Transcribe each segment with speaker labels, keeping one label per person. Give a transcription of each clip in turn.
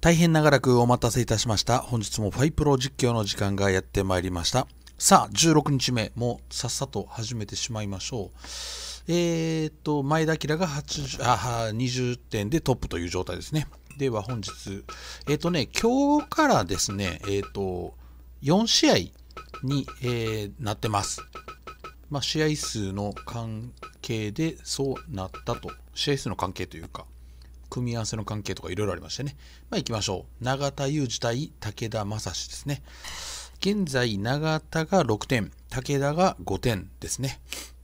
Speaker 1: 大変長らくお待たせいたしました。本日もファイプロ実況の時間がやってまいりました。さあ、16日目、もうさっさと始めてしまいましょう。前田明が20点でトップという状態ですね。では本日、今日からですね、4試合に、なってます。試合数の関係でそうなったと。試合数の関係というか、組み合わせの関係とかいろいろありましてね。行きましょう。永田裕二対武田正史ですね。現在、永田が6点、武田が5点ですね。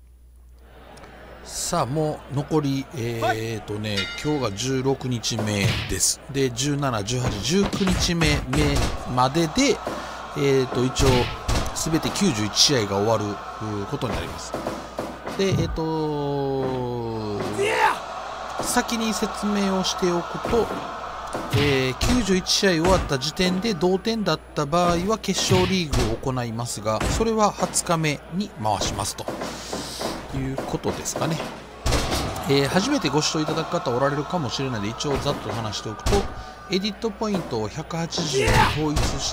Speaker 1: さあ、もう残り、今日が16日目です。で、17、18、19日目までで、一応、すべて91試合が終わることになります。で、先に説明をしておくと、91試合終わった時点で同点だった場合は決勝リーグを行いますが、それは20日目に回しますということですかね。初めてご視聴いただく方おられるかもしれないので、一応ざっと話しておくと、エディットポイントを180に統一して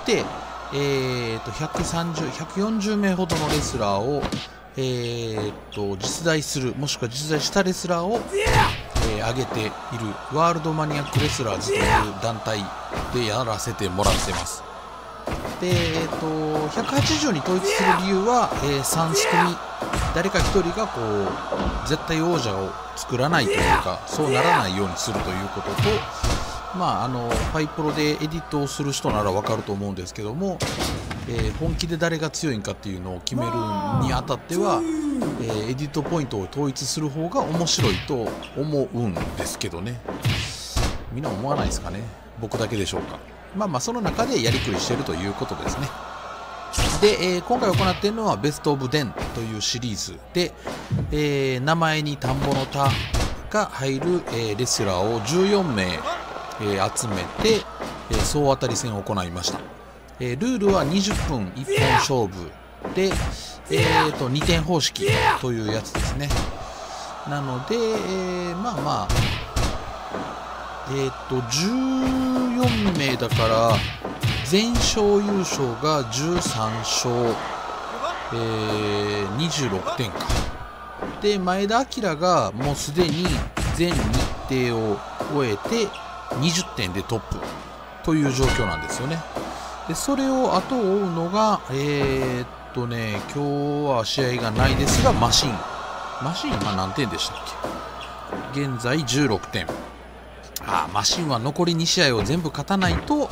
Speaker 1: 、140名ほどのレスラーを、実在する、もしくは実在したレスラーを上げているワールドマニアックレスラーズという団体でやらせてもらってます。で、180に統一する理由は、3組誰か1人がこう絶対王者を作らないというか、そうならないようにするということと、ファイプロでエディットをする人なら分かると思うんですけども、本気で誰が強いんかっていうのを決めるにあたっては、エディットポイントを統一する方が面白いと思うんですけどね。みんな思わないですかね。僕だけでしょうか。その中でやりくりしているということですね。で、今回行っているのはベストオブ10というシリーズで、名前に田んぼの田が入る、レスラーを14名、集めて、総当たり戦を行いました。ルールは20分1本勝負で、2点方式というやつですね。なので、14名だから全勝優勝が13勝、26点か。で、前田明がもうすでに全日程を終えて20点でトップという状況なんですよね。で、それを後を追うのが、今日は試合がないですが、マシンは何点でしたっけ。現在16点。マシンは残り2試合を全部勝たないと、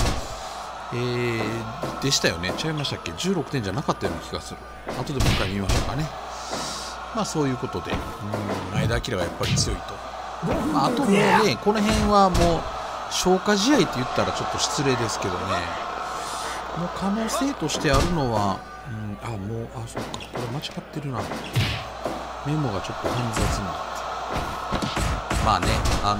Speaker 1: でしたよね。違いましたっけ。16点じゃなかったような気がする。後でもう一回見ましょうかね。そういうことで、前田明はやっぱり強いと。あともうね、この辺はもう消化試合って言ったらちょっと失礼ですけどね、もう可能性としてあるのは、そうか、これ間違ってるな。メモがちょっと煩雑になって。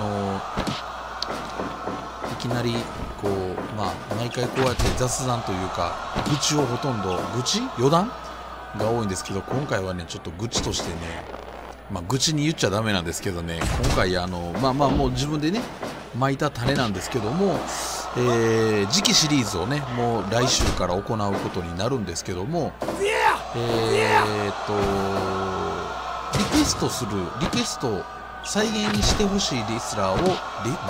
Speaker 1: いきなりこう、毎回こうやって雑談というか、愚痴をほとんど、余談が多いんですけど、今回はね、ちょっと愚痴としてね、愚痴に言っちゃダメなんですけどね、今回もう自分でね、巻いた種なんですけども、次期シリーズをね、もう来週から行うことになるんですけども、リクエストを再現してほしいレスラーを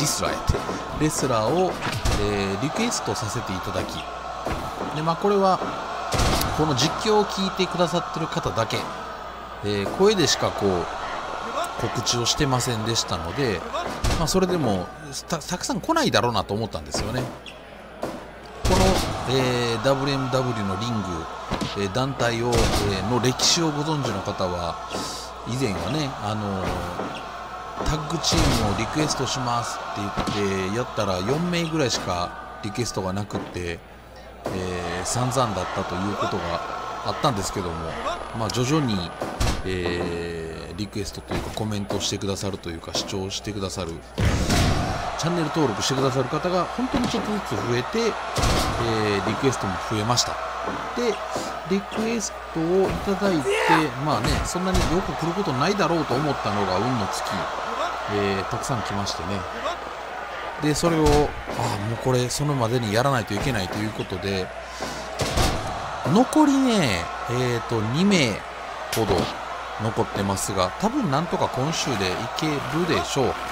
Speaker 1: リクエストさせていただき、で、これはこの実況を聞いてくださってる方だけ、声でしかこう告知をしてませんでしたので、それでも たくさん来ないだろうなと思ったんですよね。この、WMW のリング、団体を、の歴史をご存知の方は、以前はね、タッグチームをリクエストしますって言ってやったら4名ぐらいしかリクエストがなくって、散々だったということがあったんですけども、徐々に、リクエストというかコメントをしてくださるというか視聴してくださる、チャンネル登録してくださる方が本当にちょっとずつ増えて、リクエストも増えました。で、リクエストをいただいて、そんなによく来ることないだろうと思ったのが運の尽き、たくさん来ましてね。 でそれをもうこれそのまでにやらないといけないということで、残りね2名ほど残ってますが、多分なんとか今週でいけるでしょう。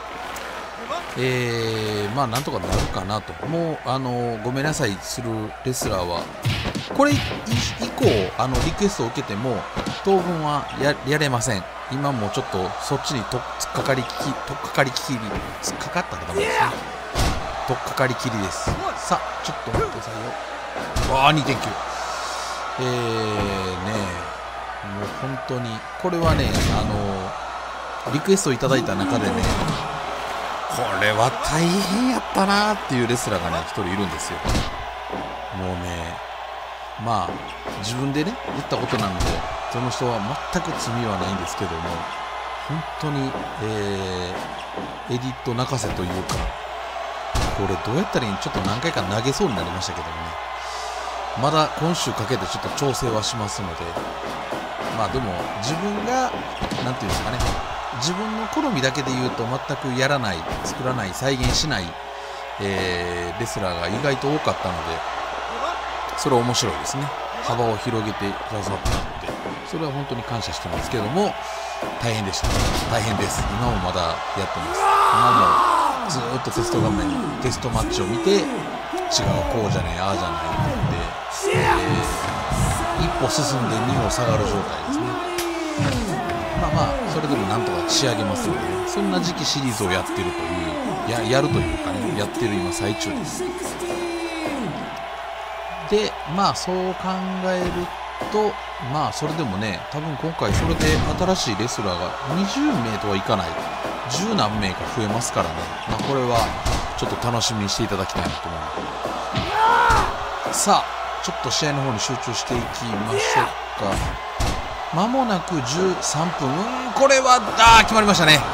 Speaker 1: まあなんとかなるかなと。もうごめんなさいするレスラーはこれ以降リクエストを受けても当分はやれません。今もちょっとそっちに突っかかりきり突っかかったらダメですね。取っかかりきりです。さあちょっと待ってくださいよ。わあ 2.9。 もう本当にこれはねリクエストいただいた中でね、これは大変やったなーっていうレスラーがね1人いるんですよ。もうねまあ自分でね言ったことなのでその人は全く罪はないんですけども、本当に、エディット泣かせというか、これどうやったらいいの、ちょっと何回か投げそうになりましたけどもね、まだ今週かけてちょっと調整はしますので、まあでも自分がなんていうんですかね、自分の好みだけで言うと全くやらない、作らない、再現しない、レスラーが意外と多かったので、それは面白いですね。幅を広げてくださったので、それは本当に感謝してますけども、大変でした。大変です。今もまだやってます。今もずーっとテスト画面、テストマッチを見て、違う、こうじゃねえ、ああじゃないって言って、一歩進んで二歩下がる状態ですね。まあまあそれでもなんとか仕上げますので、ね、そんな時期シリーズをやってるというやるというかね、やってる今最中です。でまあそう考えると、まあそれでもね、多分今回それで新しいレスラーが20名とはいかない10何名か増えますからね、まあ、これはちょっと楽しみにしていただきたいなと思います。さあちょっと試合の方に集中していきましょうか。まもなく13分、これは決まりましたね。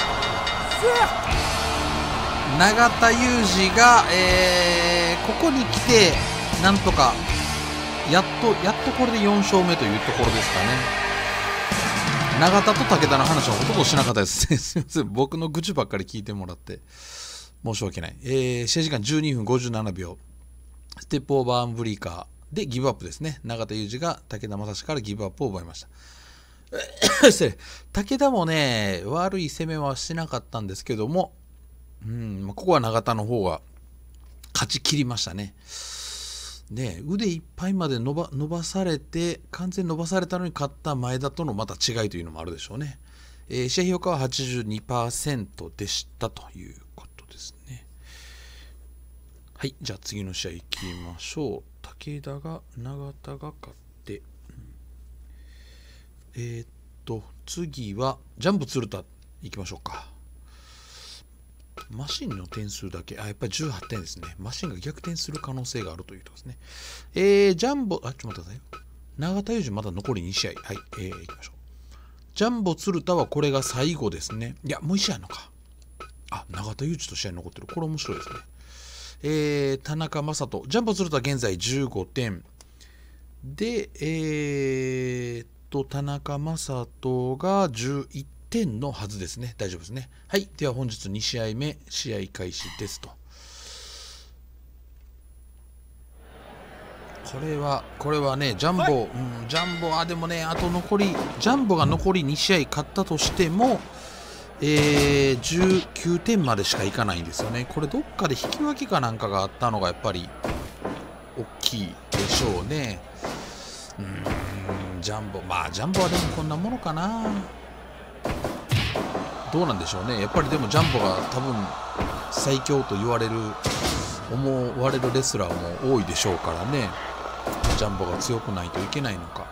Speaker 1: 永田裕二が、ここに来てなんとかやっとこれで4勝目というところですかね。永田と武田の話はほとんどしなかったですね。すみません、僕の愚痴ばっかり聞いてもらって申し訳ない。試合時間12分57秒、ステップオーバーアンブリーカーでギブアップですね。永田裕二が武田正史からギブアップを奪いました。失礼。武田もね悪い攻めはしなかったんですけども、ここは永田の方が勝ち切りましたね。腕いっぱいまで伸ばされて、完全に伸ばされたのに勝った前田とのまた違いというのもあるでしょうね。試合評価は 82% でしたということですね。はい、じゃあ次の試合いきましょう。武田が永田が勝って、次はジャンボ鶴田いきましょうか。マシンの点数だけ、やっぱり18点ですね。マシンが逆転する可能性があるということですね。ジャンボ、ちょっと待ってくださいよ。永田裕二まだ残り2試合。はい、いきましょう。ジャンボ鶴田はこれが最後ですね。いや、もう1試合あるのか。永田裕二と試合残ってる。これ面白いですね。田中将人。ジャンボ鶴田現在15点。で、田中将人が11点のはずですね。大丈夫ですね。はい。では本日2試合目、試合開始ですと。これはね、ジャンボ、でもね、ジャンボが残り2試合勝ったとしても、19点までしかいかないんですよね。これどっかで引き分けかなんかがあったのがやっぱり大きいでしょうね。ジャンボはでもこんなものかな。どうなんでしょうね。やっぱりでもジャンボが多分最強と思われるレスラーも多いでしょうからね。ジャンボが強くないといけないのか。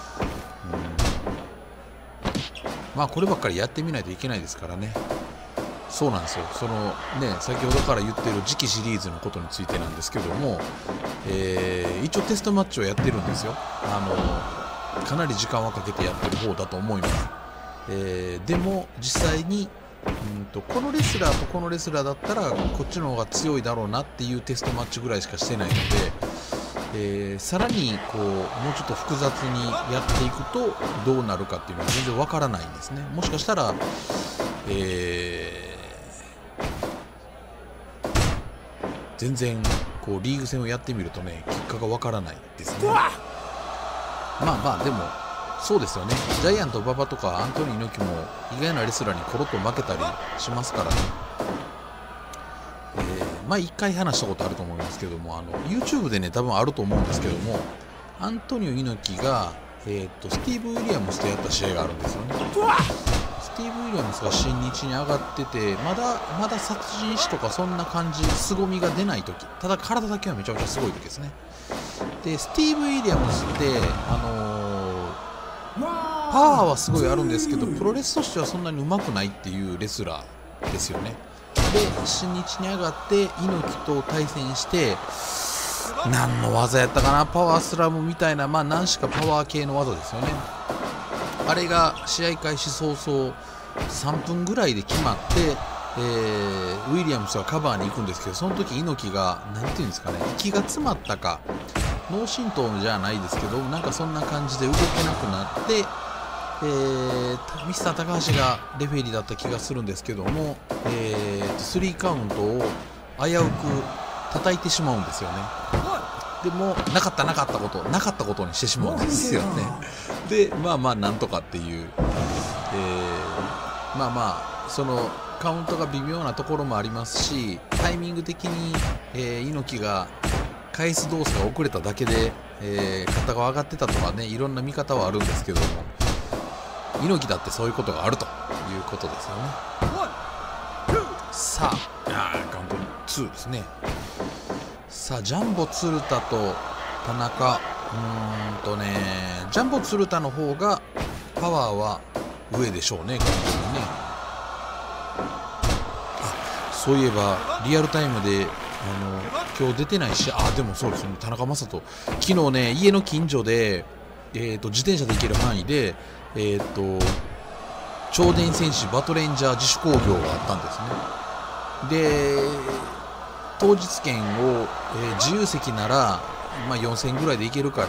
Speaker 1: こればっかりやってみないといけないですからね。そうなんですよ。先ほどから言ってる次期シリーズのことについてなんですけども、一応テストマッチをやってるんですよ。かなり時間はかけてやってる方だと思います。でも実際にこのレスラーとこのレスラーだったらこっちの方が強いだろうなっていうテストマッチぐらいしかしてないので、さらにもうちょっと複雑にやっていくとどうなるかっていうのは全然わからないんですね。もしかしたら、 全然こうリーグ戦をやってみるとね、結果がわからないですね。まあでもそうですよね。ジャイアント馬場とかアントニー猪木も意外なレスラーにコロッと負けたりしますからね。まあ1回話したことあると思いますけども、YouTube でね多分あると思うんですけども、アントニオ猪木が、スティーブ・ウィリアムスとやった試合があるんですよね。スティーブ・ウィリアムスが新日に上がってて、まだ殺人師とかそんな感じ、凄みが出ない時、ただ体だけはめちゃめちゃすごい時ですね。でスティーブ・ウィリアムスってパワーはすごいあるんですけど、プロレスとしてはそんなに上手くないっていうレスラーですよね。で新日に上がって猪木と対戦して、何の技やったかな、パワースラムみたいな、何しかパワー系の技ですよね。あれが試合開始早々3分ぐらいで決まって、ウィリアムスがカバーに行くんですけど、その時猪木が何ていうんですかね、息が詰まったか脳震盪じゃないですけど、なんかそんな感じで動けなくなって、ミスター高橋がレフェリーだった気がするんですけども、3カウントを危うく叩いてしまうんですよね。でもなかったことにしてしまうんですよね。でなんとかっていう、そのカウントが微妙なところもありますし、タイミング的に、猪木が返す動作が遅れただけで、肩が上がってたとかね、いろんな見方はあるんですけども、猪木だってそういうことがあるということですよね。さあ、カウント2ですね。さあ、ジャンボ鶴田と田中、ジャンボ鶴田の方がパワーは上でしょうね、完全にね。そういえばリアルタイムで今日出てないし、でもそうですね、田中将人、昨日ね、家の近所で、自転車で行ける範囲で、超電戦士バトレンジャー自主興行があったんですね。で当日券を、自由席なら、4000円ぐらいで行けるから、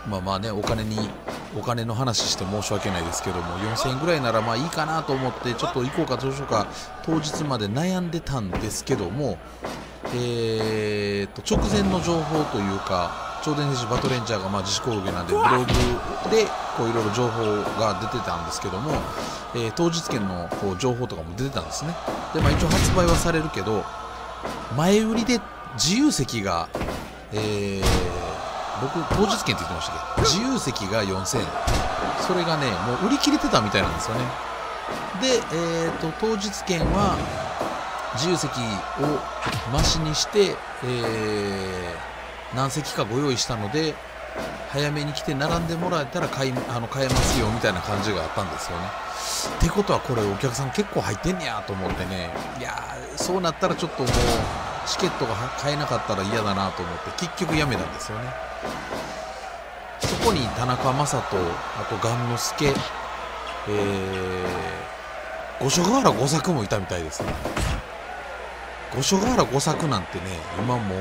Speaker 1: お金の話して申し訳ないですけども、4000円ぐらいならいいかなと思って、ちょっと行こうかどうしようか当日まで悩んでたんですけども、直前の情報というか、超電戦士バトレンジャーが自主興行なんでブログでこういろいろ情報が出てたんですけども、当日券のこう情報とかも出てたんですね。で一応発売はされるけど、前売りで自由席が、僕当日券って言ってましたけど、自由席が4000円、それがねもう売り切れてたみたいなんですよね。で、当日券は自由席を増しにして、何席かご用意したので、早めに来て並んでもらえたら買えますよみたいな感じがあったんですよね。ってことはこれお客さん結構入ってんねやと思ってね、いやそうなったらちょっともうチケットが買えなかったら嫌だなと思って結局やめたんですよね。そこに田中将人、あと雁之助、五所川原五作もいたみたいですね。五所川原五作なんてね、今もう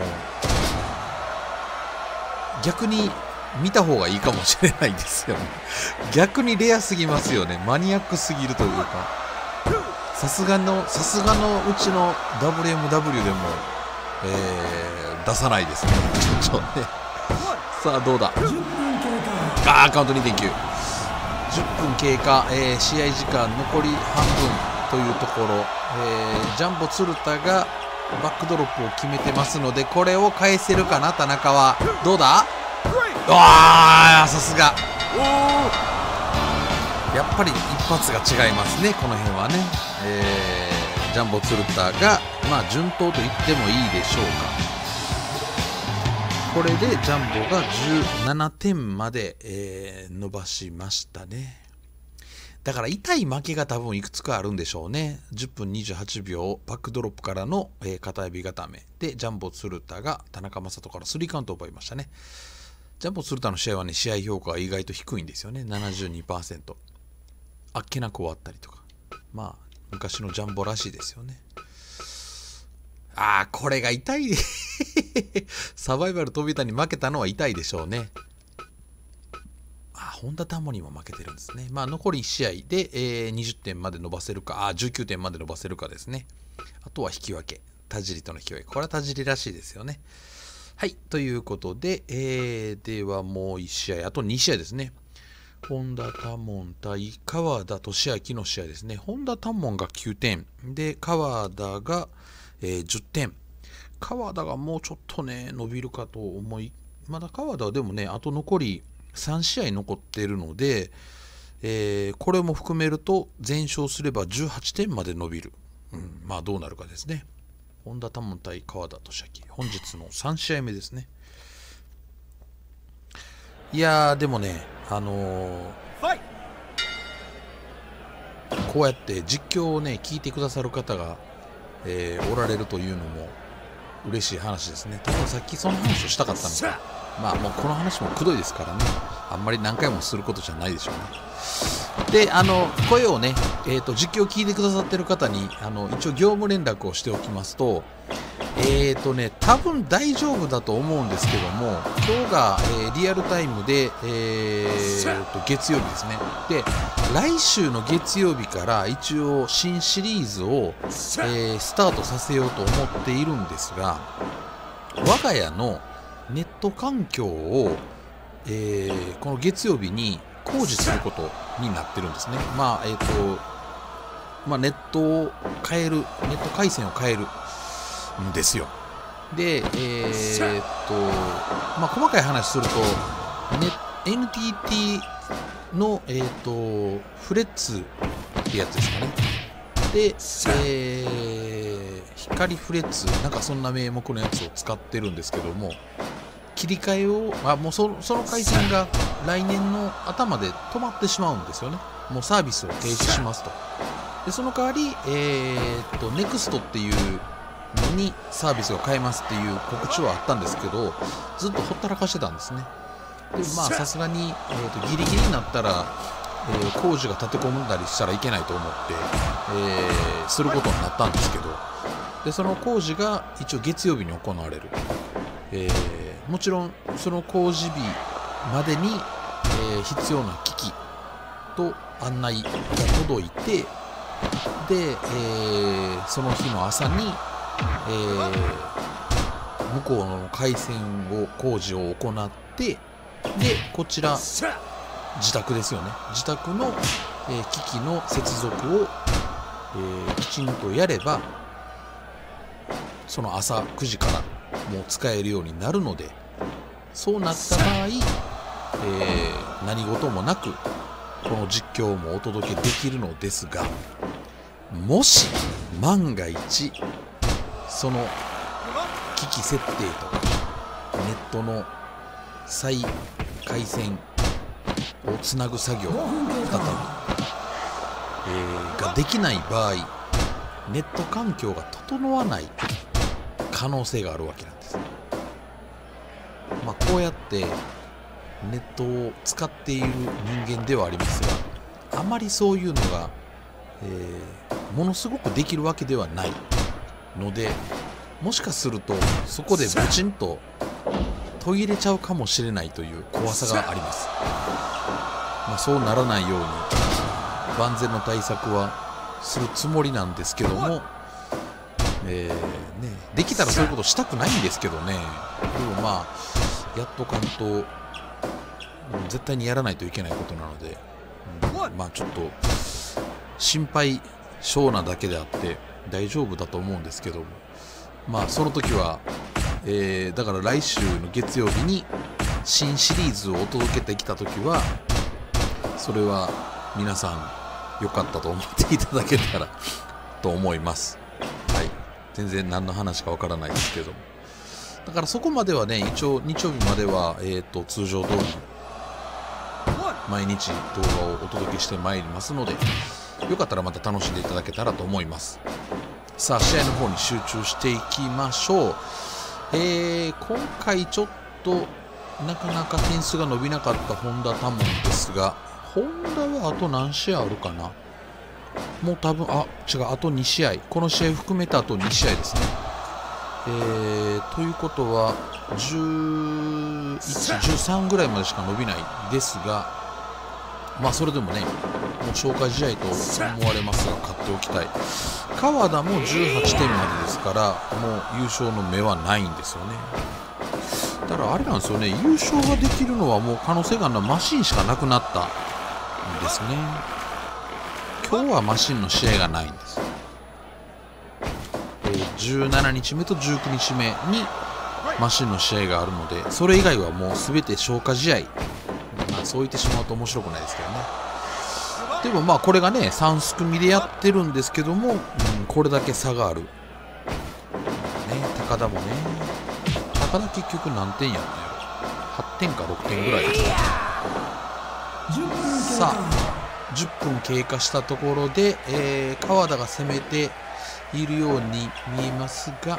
Speaker 1: 逆に見た方がいいかもしれないですよね。逆にレアすぎますよね。マニアックすぎるというか、さすがのうちの WMW でも、出さないですね。ちょっとね。さあどうだ。カウント 2.9、 10分経過、試合時間残り半分というところ、ジャンボ鶴田がバックドロップを決めてますので、これを返せるかな、田中は。どうだ。さすが。やっぱり一発が違いますね、この辺はね。ジャンボ鶴田が順当と言ってもいいでしょうか。これでジャンボが17点まで、伸ばしましたね。だから痛い負けが多分いくつかあるんでしょうね。10分28秒バックドロップからの、片指固めで、ジャンボ鶴田が田中将人から3カウントを奪いましたね。ジャンボ鶴田の試合はね、試合評価が意外と低いんですよね。 72%。 あっけなく終わったりとか、昔のジャンボらしいですよね。これが痛いサバイバル飛田に負けたのは痛いでしょうね。本田タモにも負けてるんですね。残り1試合で、20点まで伸ばせるか、19点まで伸ばせるかですね。あとは引き分け田尻との競い。これは田尻らしいですよね。はい。ということで、ではもう1試合、あと2試合ですね。本田多門対川田俊明の試合ですね。本田多門が9点。で、川田が、10点。川田がもうちょっとね、伸びるかと思い、まだ川田はでもね、あと残り3試合残っているので、これも含めると全勝すれば18点まで伸びる。まあどうなるかですね。本田多門対川田俊明。本日の3試合目ですね。いやー、でもね、こうやって実況をね、聞いてくださる方が、おられるというのも嬉しい話ですね。たださっきその話をしたかったのか、まあもうこの話もくどいですからね、あんまり何回もすることじゃないでしょうね。で、声をね、実況を聞いてくださってる方に一応業務連絡をしておきますと、多分大丈夫だと思うんですけども、今日が、リアルタイムで、月曜日ですね。で、来週の月曜日から一応新シリーズを、スタートさせようと思っているんですが、我が家のネット環境を、この月曜日に工事することになってるんですね。ネットを変える、ネット回線を変えるんですよ。で、細かい話すると、NTT の、フレッツってやつですかね。で、光フレッツ、なんかそんな名目のやつを使ってるんですけども、切り替えを、もうその回線が来年の頭で止まってしまうんですよね。もうサービスを停止しますと。で、その代わり、NEXT っていうのにサービスを変えますっていう告知はあったんですけど、ずっとほったらかしてたんですね。で、さすがに、ギリギリになったら、工事が立て込んだりしたらいけないと思って、することになったんですけど、でその工事が一応月曜日に行われる。もちろんその工事日までに、必要な機器と案内が届いて、で、その日の朝に、向こうの回線を工事を行って、でこちら自宅ですよね。自宅の、機器の接続を、きちんとやれば、その朝9時からもう使えるようになるので、そうなった場合、何事もなくこの実況もお届けできるのですが、もし万が一その機器設定とかネットの再回線をつなぐ作業再び、ができない場合、ネット環境が整わない可能性があるわけなんです。こうやってネットを使っている人間ではありますが、あまりそういうのが、ものすごくできるわけではないので、もしかするとそこでブチンと途切れちゃうかもしれないという怖さがあります。そうならないように万全の対策はするつもりなんですけども、できたらそういうことしたくないんですけどね。でもやっとかんと、絶対にやらないといけないことなので、ちょっと心配性なだけであって大丈夫だと思うんですけども、その時は、だから来週の月曜日に新シリーズをお届けできた時は、それは皆さん良かったと思っていただけたらと思います。はい、全然何の話かわからないですけども、だからそこまではね、一応日曜日までは、通常通り毎日動画をお届けしてまいりますので、よかったらまた楽しんでいただけたらと思います。さあ、試合の方に集中していきましょう。今回ちょっとなかなか点数が伸びなかった本田多門ですが、本田はあと何試合あるかな。もう多分、あと2試合、この試合含めたあと2試合ですね。ということは11、13ぐらいまでしか伸びないですが、 まあそれでもね、もう消化試合と思われますが勝っておきたい。川田も18点までですから、もう優勝の目はないんですよね。だからあれなんですよね、優勝ができるのはもう可能性があるのはマシンしかなくなったんですね。今日はマシンの試合がないんです。17日目と19日目にマシンの試合があるので、それ以外はもう全て消化試合、まあ、そう言ってしまうと面白くないですけどね。でもまあこれがね3すくみでやってるんですけども、これだけ差がある、ね、高田もね、高田結局何点やったんやろ、8点か6点ぐらいですか。さあ10分経過したところで、川田が攻めているように見えますが、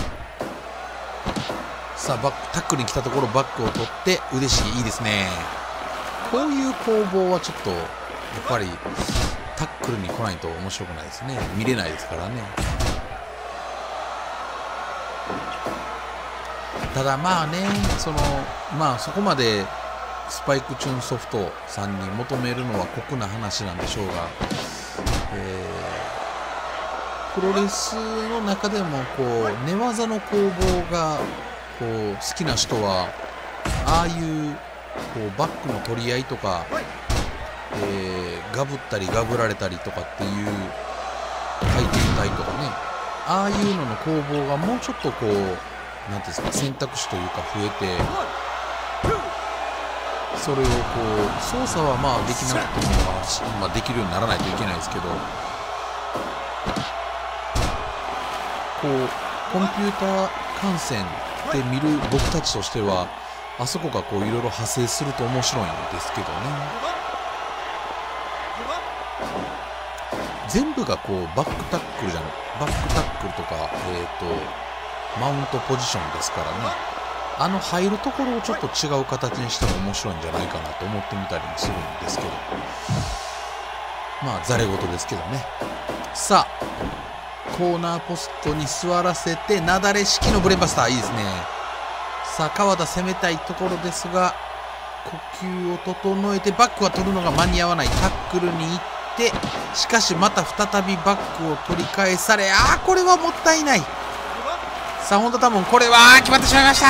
Speaker 1: さあタックルに来たところバックを取って腕しぎいいですね。こういう攻防はちょっとやっぱりタックルに来ないと面白くないですね。見れないですからね。ただまあね、そこまでスパイクチューンソフトさんに求めるのは酷な話なんでしょうが、プロレスの中でもこう寝技の攻防がこう好きな人はああいうこうバックの取り合いとか、ガブったりガブられたりとかっていう回転体とかね、ああいうのの攻防がもうちょっとこうなんていうんですか、選択肢というか増えて、それをこう操作はまあできなくても、まあ、できるようにならないといけないですけど、こうコンピューター観戦で見る僕たちとしてはあそこがこういろいろ派生すると面白いんですけどね。全部がこうバックタックルバックタックルとか、マウントポジションですからね、入るところをちょっと違う形にしても面白いんじゃないかなと思ってみたりもするんですけど、まあざれ言ですけどね。さあコーナーポストに座らせてなだれ式のブレーンバスター、いいですね。さあ川田攻めたいところですが、呼吸を整えてバックは取るのが間に合わない。タックルに行って、しかしまた再びバックを取り返され、これはもったいない。さあ本田多門、これは決まってしまいました。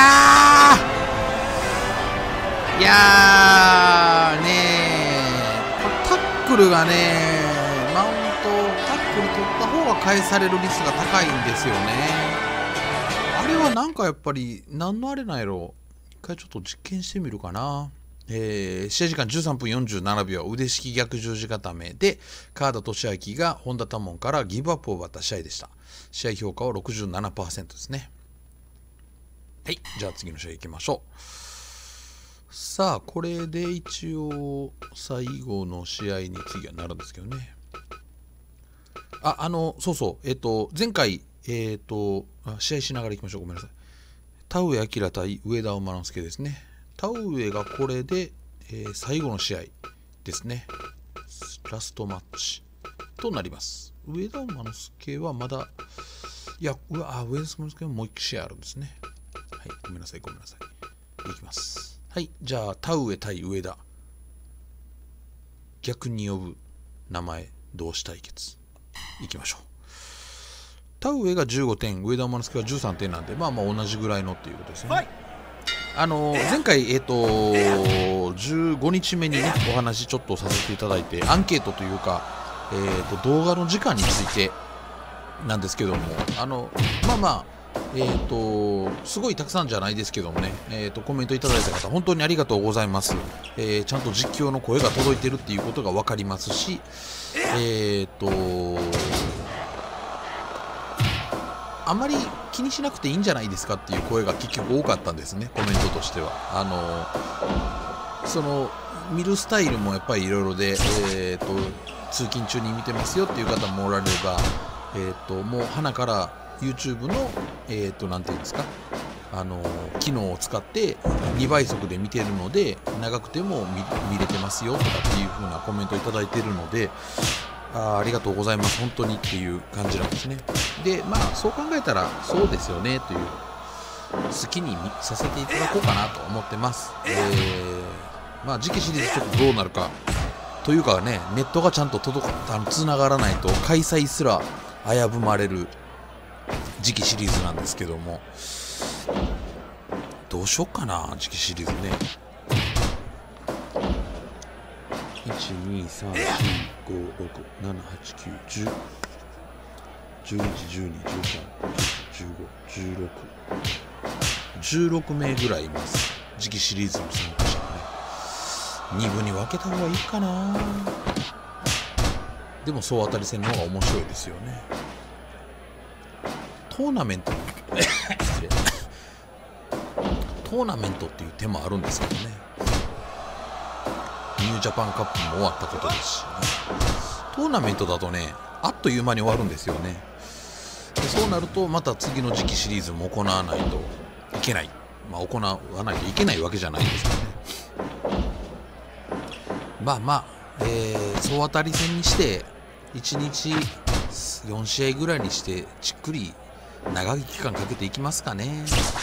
Speaker 1: いやーねー、タックルがね、マウントタックル取った方が返される率が高いんですよね。あれはなんかやっぱり何のあれなんやろ、一回ちょっと実験してみるかな。試合時間13分47秒、腕式逆十字固めで川田俊明が本田多門からギブアップを奪った試合でした。試合評価は 67% ですね。はい、じゃあ次の試合いきましょう。さあこれで一応最後の試合に次はなるんですけどね。そうそう、前回試合しながらいきましょう。ごめんなさい。田上彰対上田馬之助ですね。田上がこれで、最後の試合ですね。ラストマッチとなります。上田馬之助はまだ、いや、上田馬之助はもう1試合あるんですね。はい、ごめんなさい。いきます。はい、じゃあ田上対上田。逆に呼ぶ名前同士対決いきましょう。田上が15点、上田馬之助が13点なんで、まあまあ同じぐらいのっていうことですね。前回、15日目にね、お話ちょっとさせていただいて、アンケートというか、動画の時間についてなんですけども、まあまあ、すごいたくさんじゃないですけどもね、コメントいただいた方、本当にありがとうございます。ちゃんと実況の声が届いてるっていうことが分かりますし、あまり気にしなくていいんじゃないですかっていう声が結局多かったんですね、コメントとしては。見るスタイルもやっぱりいろいろで、通勤中に見てますよっていう方もおられれば、もう花から YouTube の、なんていうんですか、機能を使って2倍速で見てるので、長くても 見れてますよとかっていう風なコメントいただいているので、ありがとうございます、本当にっていう感じなんですね。で、まあそう考えたらそうですよねという、好きにさせていただこうかなと思ってます。まあ次期シリーズちょっとどうなるかというかね、ネットがちゃんとつながらないと開催すら危ぶまれる次期シリーズなんですけども、どうしよっかな、次期シリーズね。12345678910111213141516名ぐらいいます、次期シリーズの参加者がね。2部に分けた方がいいかな。でも総当たり戦の方が面白いですよね。トーナメント失礼トーナメントっていう手もあるんですけどね。ニュージャパンカップも終わったことですし、ね、トーナメントだとね、あっという間に終わるんですよね。でそうなるとまた次の次期シリーズも行わないといけない、まあ、行わないといけないわけじゃないんですけどね。総当たり戦にして1日4試合ぐらいにしてじっくり長い期間かけていきますかね。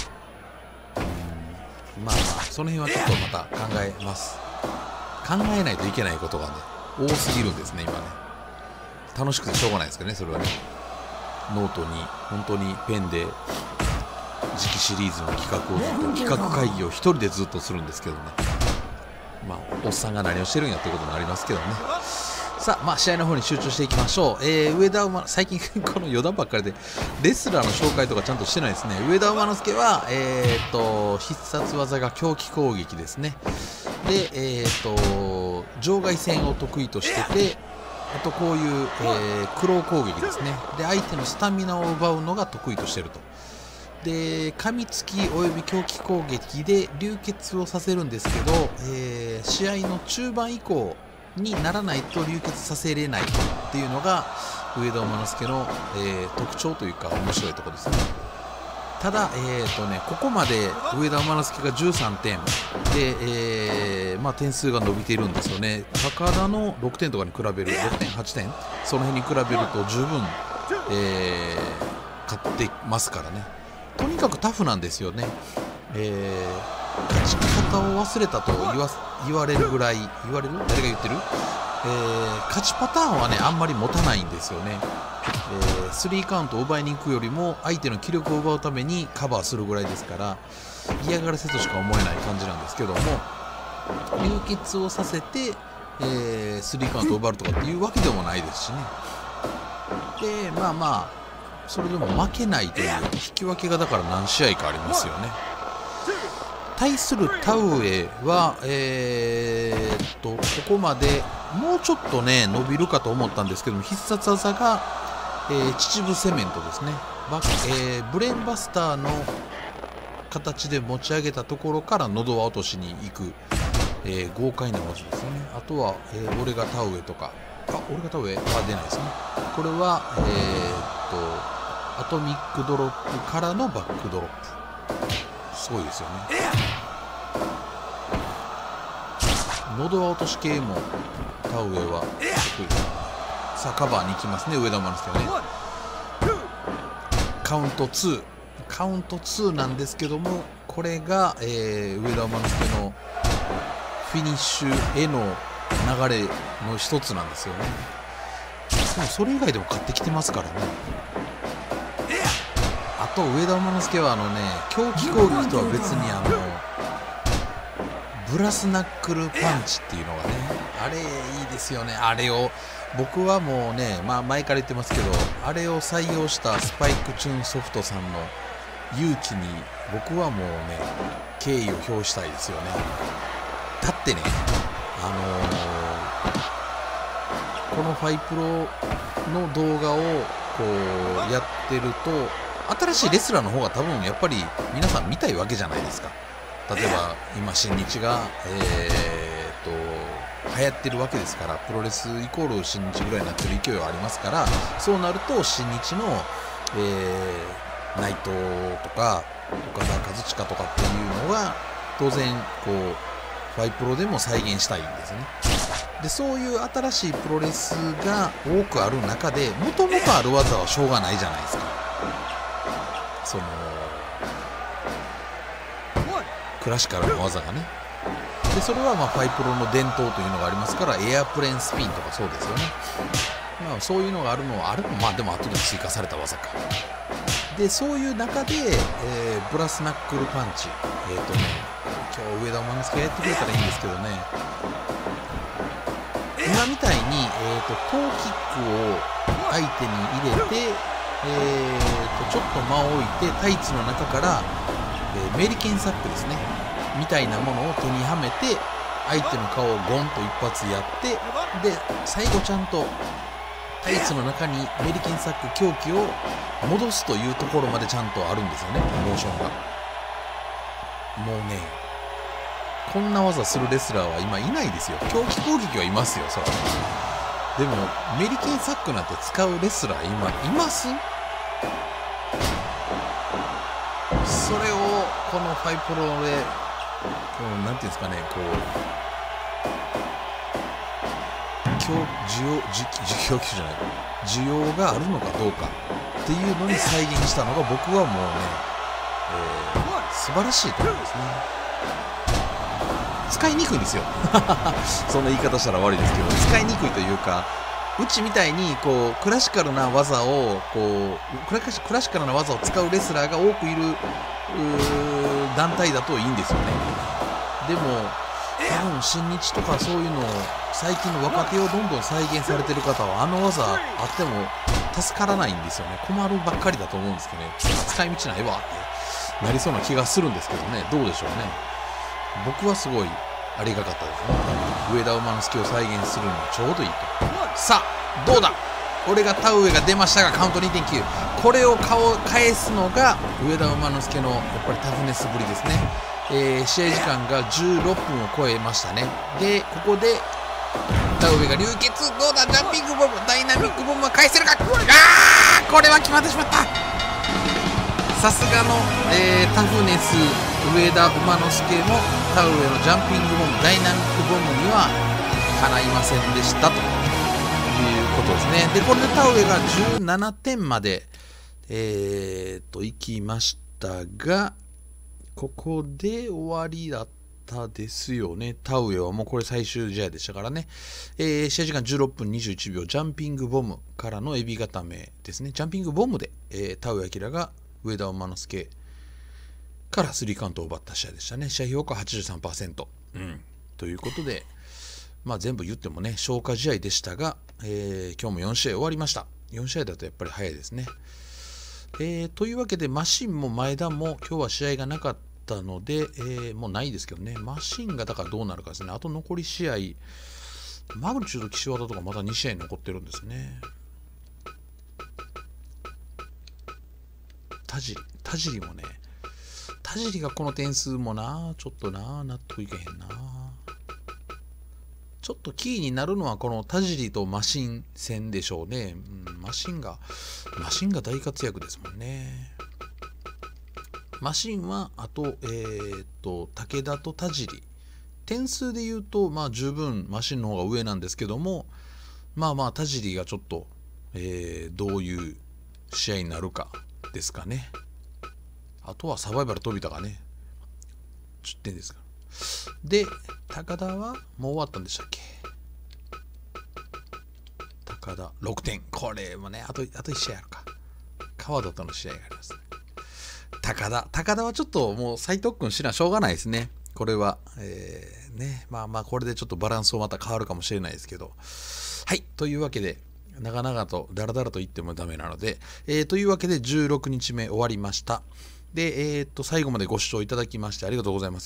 Speaker 1: その辺はちょっとまた考えます。考えないといけないことがね多すぎるんですね今ね。楽しくてしょうがないですけどね、それはね。ノートに本当にペンで次期シリーズの企画会議を一人でずっとするんですけどね。おっさんが何をしてるんやってこともありますけどね。さあ、試合の方に集中していきましょう。上田馬、最近この余談ばっかりでレスラーの紹介とかちゃんとしてないですね。上田馬之助は、必殺技が狂気攻撃ですね。で、場外戦を得意としてて、あとこういう、クロー攻撃ですね。で、相手のスタミナを奪うのが得意としていると。で、噛みつきおよび狂気攻撃で流血をさせるんですけど、試合の中盤以降にならないと流血させれないっていうのが上田馬之助の、特徴というか面白いところですね。ただ、ここまで上田馬之助が13点で、点数が伸びているんですよね。高田の6点とかに比べる 6 点8点その辺に比べると十分、勝ってますからね。とにかくタフなんですよね。勝ち方を忘れたと言われるぐらい、誰が言ってる？勝ちパターンはねあんまり持たないんですよね。3カウントを奪いに行くよりも相手の気力を奪うためにカバーするぐらいですから、嫌がらせとしか思えない感じなんですけども、流血をさせて、3カウントを奪うとかっていうわけでもないですしね。でそれでも負けないという引き分けがだから何試合かありますよね。対する田上は、ここまでもうちょっとね伸びるかと思ったんですけども、必殺技が、秩父セメントですね。ブレーンバスターの形で持ち上げたところから喉輪落としに行く、豪快な技ですよね。あとは、俺が田上とか、俺が田上は出ないですね。これは、アトミックドロップからのバックドロップ、すごいですよね。喉輪落とし系も田上は得意です。さあカバーに行きますね、上田馬之助はね。カウント2なんですけども、これが、上田馬之助のフィニッシュへの流れの一つなんですよね。でもそれ以外でも勝ってきてますからね。あと上田馬之助は狂気攻撃とは別にブラスナックルパンチっていうのがね、あれいいですよね。あれを僕はもうね、前から言ってますけど、あれを採用したスパイクチューンソフトさんの勇気に僕はもうね敬意を表したいですよね。だってね、このファイプロの動画をこうやってると、新しいレスラーの方が多分やっぱり皆さん見たいわけじゃないですか。例えば今新日が流行ってるわけですから、プロレスイコール新日ぐらいになってる勢いはありますから、そうなると新日の、内藤とか岡田和親とかっていうのが当然こうファイプロでも再現したいんですね。でそういう新しいプロレスが多くある中で、もともとある技はしょうがないじゃないですか。そのクラシカルな技がね。 でそれはファイプロの伝統というのがありますから、エアプレーンスピンとかそうですよね。そういうのがあるのはでも後で追加された技か。でそういう中で、ブラスナックルパンチ、今日上田馬之助がやってくれたらいいんですけどね、今みたいに、トーキックを相手に入れて、ちょっと間を置いてタイツの中から、メリケンサックですねみたいなものを手にはめて相手の顔をゴンと一発やって、で最後ちゃんとタイツの中にメリケンサック凶器を戻すというところまでちゃんとあるんですよね、モーションが。もうね、こんな技するレスラーは今いないですよ。狂気攻撃はいますよ、そら。でもメリケンサックなんて使うレスラー今います？それをこのファイプロでなんていうんですかね、需要があるのかどうかっていうのに再現したのが僕はもうね、素晴らしいと思いますね。使いにくいんですよそんな言い方したら悪いですけど、使いにくいというか、うちみたいにクラシカルな技をクラシカルな技を使うレスラーが多くいる団体だといいんですよね。でも多分新日とかそういうのを最近の若手をどんどん再現されてる方はあの技あっても助からないんですよね。困るばっかりだと思うんですけどね、使い道ないわってなりそうな気がするんですけどね、どうでしょうね。僕はすごいありがたかったですね。上田馬之助を再現するにはちょうどいいと。さあどうだ、俺が田植えが出ましたがカウント 2.9、 これを返すのが上田馬之助のやっぱりタフネスぶりですね。試合時間が16分を超えましたね。でここで田植えが流血、どうだ、ジャンピングボム、ダイナミックボムは返せるか。これは決まってしまった。さすがの、タフネス上田馬之助も田植えのジャンピングボム、ダイナミックボムにはかないませんでしたということですね。でこれで田植えが17点までいきましたが、ここで終わりだったですよね。田植えはもうこれ最終試合でしたからね。試合時間16分21秒、ジャンピングボムからのエビ固めですね。ジャンピングボムで、田植え明が上田馬之助からスリーカウントを奪った試合でしたね。試合評価 83%、ということで、全部言ってもね消化試合でしたが、今日も4試合終わりました。4試合だとやっぱり早いですね。というわけでマシンも前田も今日は試合がなかったので、もうないですけどね、マシンがだからどうなるかですね。あと残り試合、マグニチュード岸和田とかまだ2試合残ってるんですね。田尻もね、田尻がこの点数もな、ちょっとな、納得いけへんな。ちょっとキーになるのはこの田尻とマシン戦でしょうね。マシンが大活躍ですもんね。マシンはあと武田と田尻、点数で言うと十分マシンの方が上なんですけども、田尻がちょっと、どういう試合になるかですかね。あとはサバイバル飛びたかね、10点ですか。で高田はもう終わったんでしたっけ。高田6点、これもねあと1試合あるか。川田との試合があります、ね。高田はちょっともう再特訓しなしょうがないですね。これは、これでちょっとバランスをまた変わるかもしれないですけど、はい、というわけで長々とだらだらと言ってもダメなので、というわけで16日目終わりました。で、最後までご視聴いただきましてありがとうございます。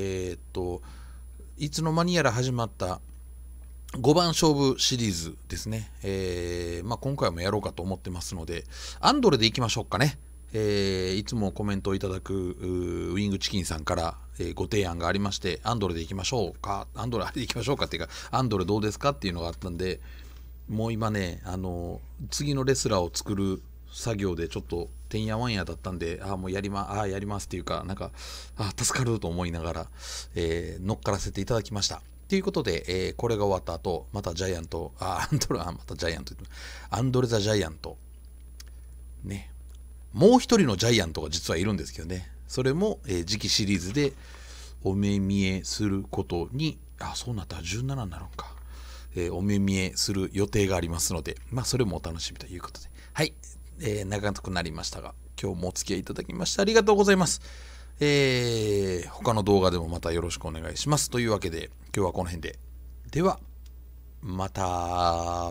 Speaker 1: いつの間にやら始まった5番勝負シリーズですね。今回もやろうかと思ってますので、アンドレでいきましょうかね。いつもコメントをいただくウィングチキンさんから、ご提案がありまして、アンドレでいきましょうか、アンドレでいきましょうかっていうか、アンドレどうですかっていうのがあったんで、もう今ね、次のレスラーを作る作業でちょっとてんやわんやだったんで、もうやりますっていうか、助かると思いながら、乗っからせていただきました。ということで、これが終わった後、またジャイアント、アンドレ・ザ・ジャイアントね、もう一人のジャイアントが実はいるんですけどね、それも、次期シリーズでお目見えすることに、そうなったら17になるんか、お目見えする予定がありますので、それもお楽しみということで、はい、長くなりましたが、今日もお付き合いいただきましてありがとうございます。他の動画でもまたよろしくお願いします。というわけで、今日はこの辺で。では、また。